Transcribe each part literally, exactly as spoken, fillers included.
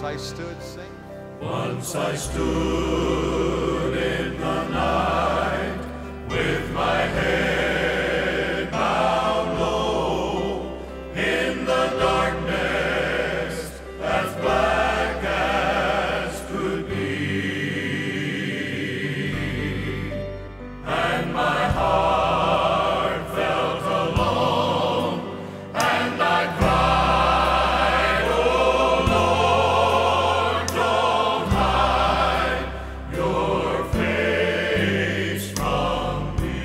I stood, sing. Once I stood in the night with my head bowed low in the darkness as black as could be, and my heart felt alone, and I cried, "Oh Lord, don't hide your face from me.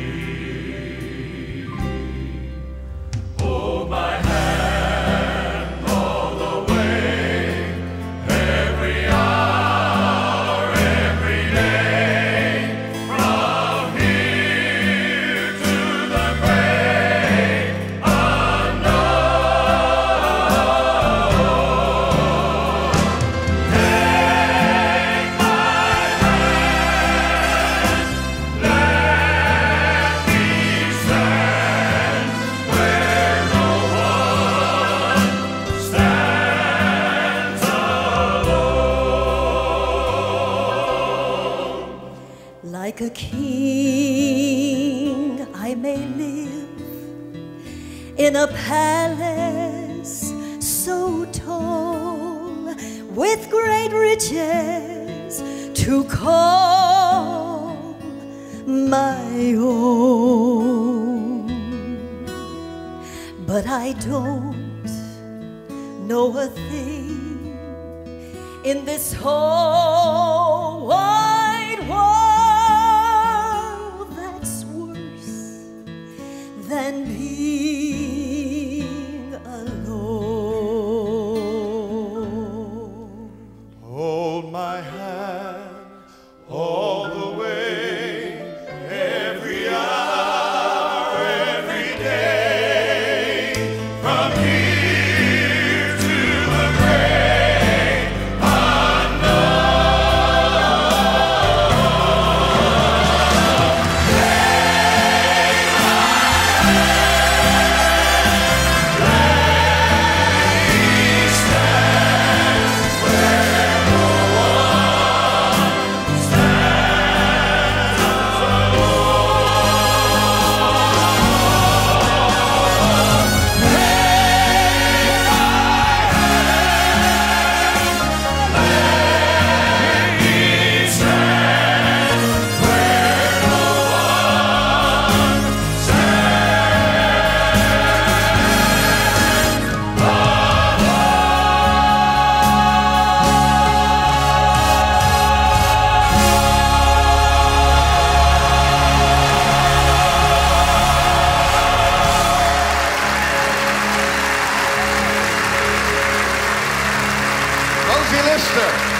Hold my hand all the way, every hour, every day, from here to the great unknown. Take my hand, let me stand where no one stands alone. Like a king, I may live in a palace so tall, with great riches to call my own. But I don't know a thing in this whole wide world that's worse than being alone. Hold my hand all the way, every hour, every day, from here to the great unknown. Take my hand, let me stand where no one stands alone. Take my hand, let me stand where no one Rosie Lister.